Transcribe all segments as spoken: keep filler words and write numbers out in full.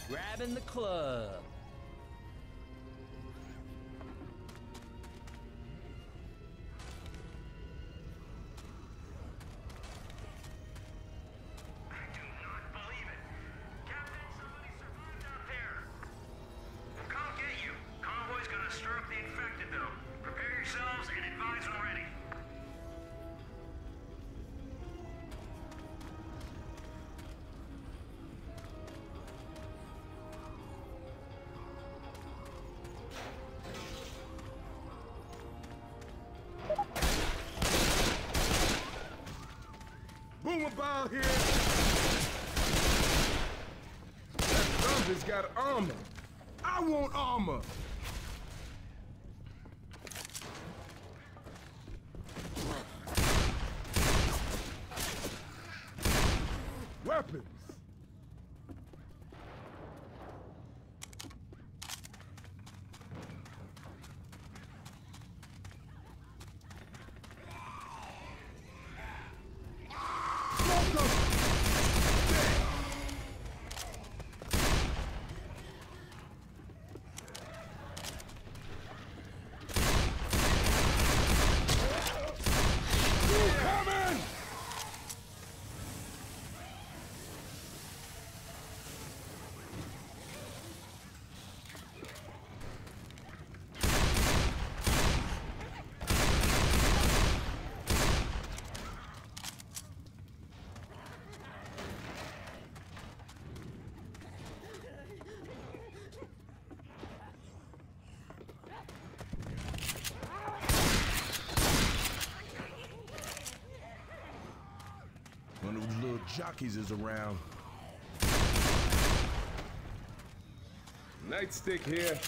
Grabbing the club. Boomerbound here. That zombie's got armor. I want armor. Weapons. One of those little jockeys is around. Nightstick here.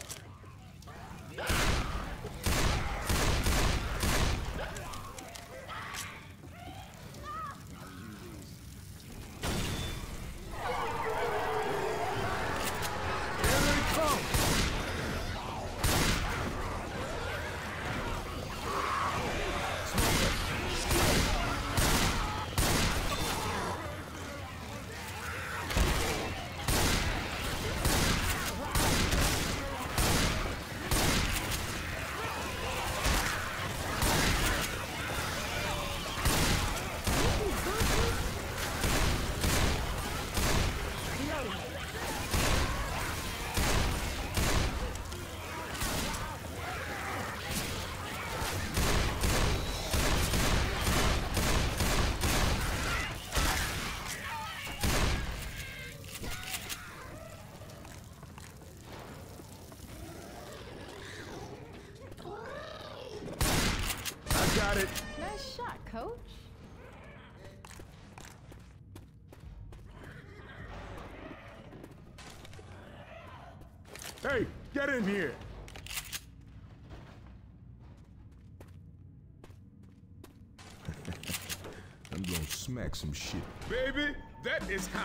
Got it. Nice shot, coach. Hey, get in here. I'm gonna smack some shit. Baby, that is how.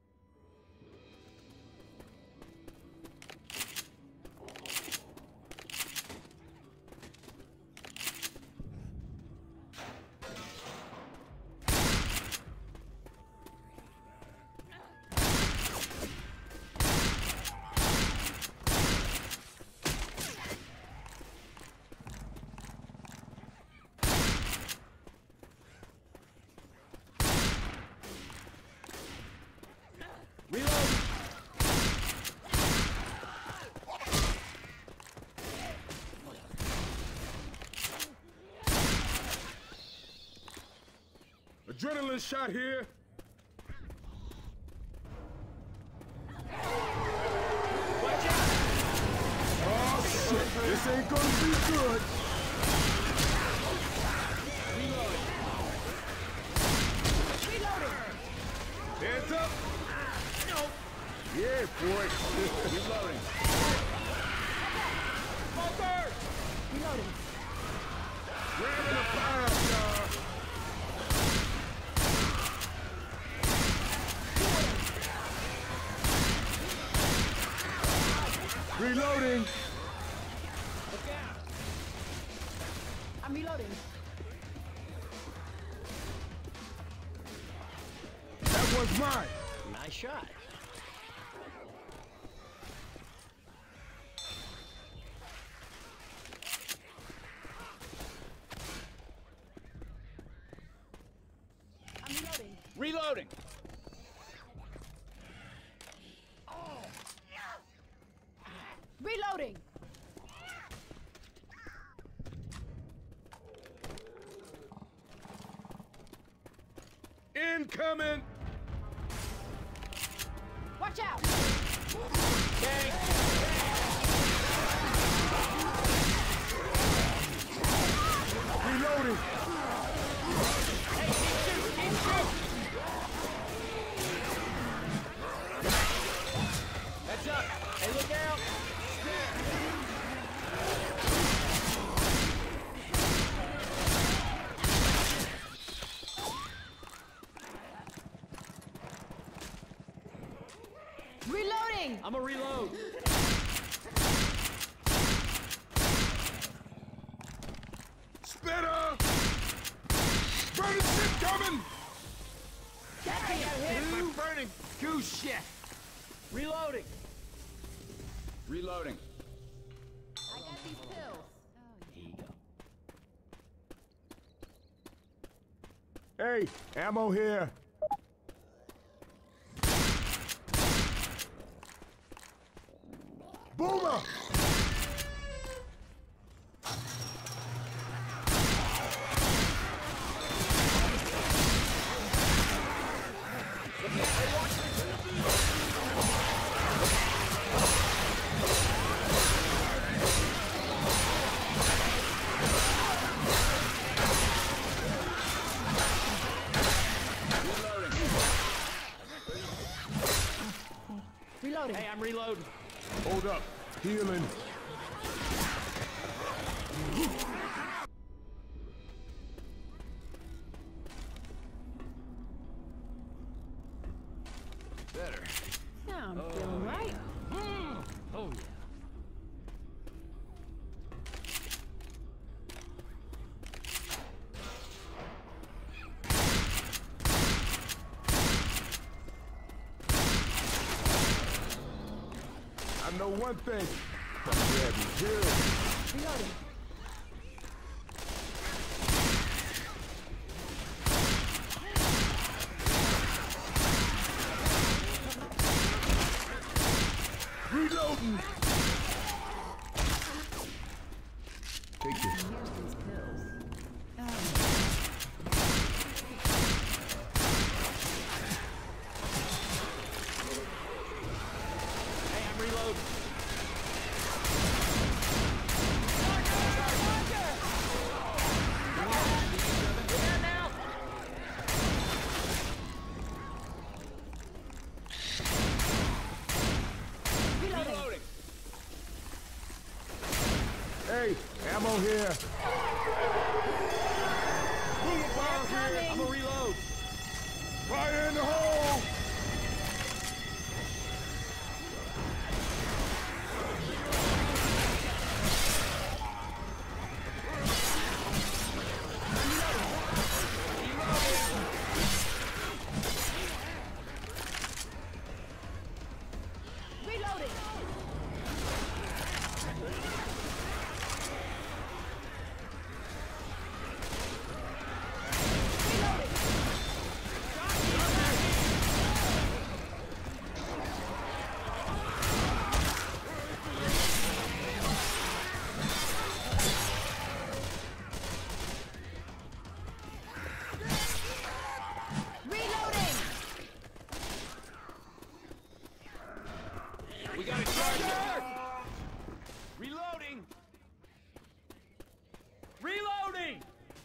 Adrenaline shot here. Watch out! Oh shit, this ain't gonna be good. Reloading. Reloading. Hands up. No. Yeah, boy. Reloading. Smoker! Reloading. Grabbing the fire, y'all. Reloading. Look out. I'm reloading. That was mine. Nice shot. Reloading. Reloading. Incoming! Watch out. Reloading! Heads up. Hey, look out. Reloading. I'm a reload. Spitter! Burning shit coming! I'm burning. Goose shit. Reloading. Reloading. I got these pills. Oh, Here you go. Hey, ammo here. Boomer! Reloading. Hey, I'm reloading. Hold up. Healing. Better. Now I'm feeling right. Oh, yeah. I know one thing. I'm grabbing kills. Reloading. Reloading! Take this. Here's these pills. Oh. Hey, I'm reloading. Reloading. Reloading. Hey, ammo here. Boomer bomb here. I'm a reload. Fire in the hole! Reloading. Reloading. We got a charger. Reloading. Reloading.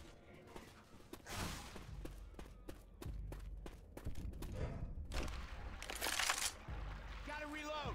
Gotta reload.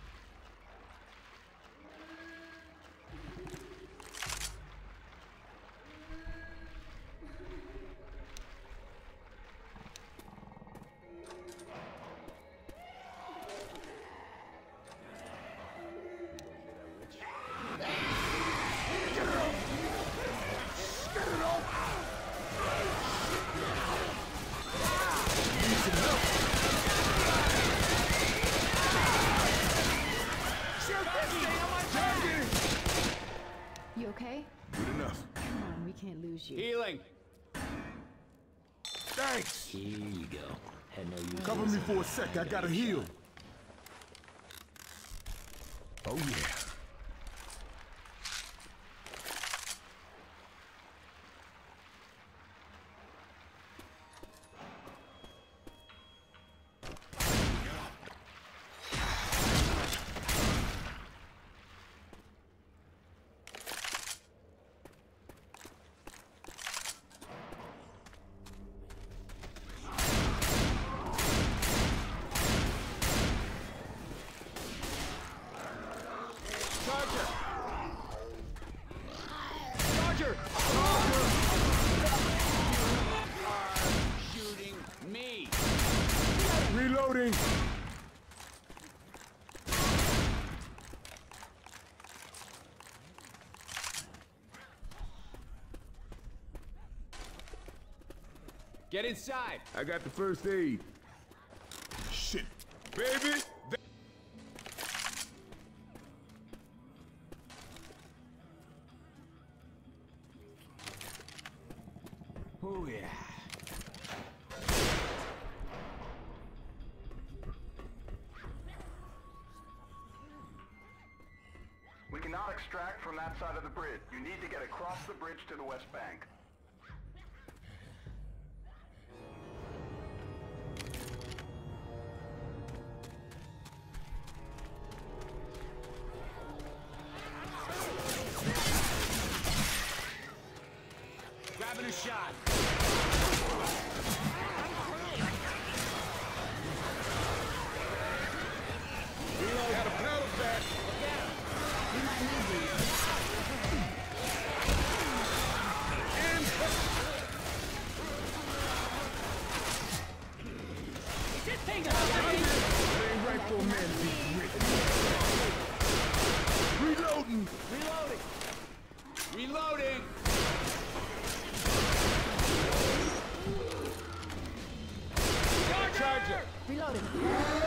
You okay? Good enough. Come on, we can't lose you. Healing. Thanks. Here you go. Had no use. Cover me for a sec. I gotta heal. Oh, yeah. Charger! Shooting me! Reloading! Get inside! I got the first aid. Shit. Baby! Oh yeah. We cannot extract from that side of the bridge. You need to get across the bridge to the West Bank. Grabbing a shot. Reload. Got a paddle back. Just take it. It ain't right for a man to be written. Reloading. Reloading! Reloading! Charger! Reloading. Shoot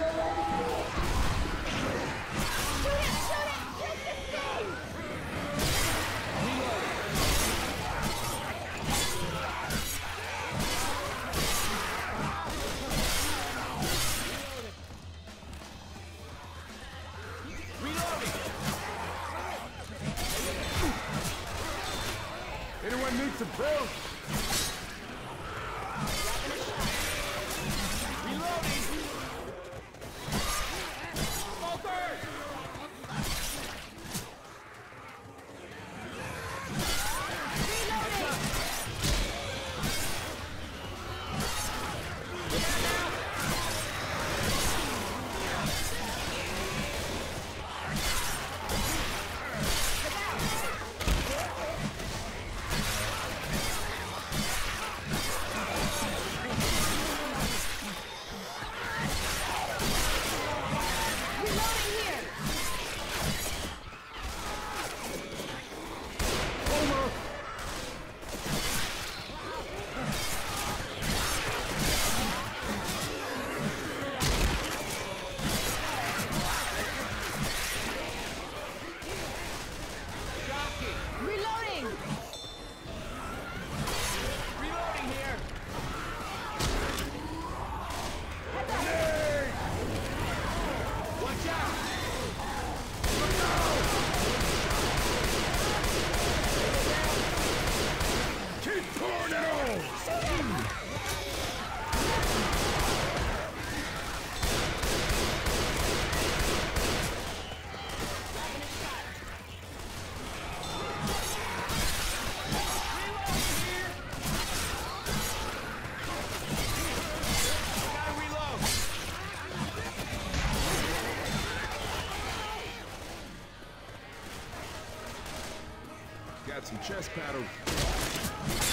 it! Shoot it! Shoot this thing! Anyone need some pills? Reloading! Reloading here! Watch out! Keep pouring it on! Gotta reload! Got some chest paddles.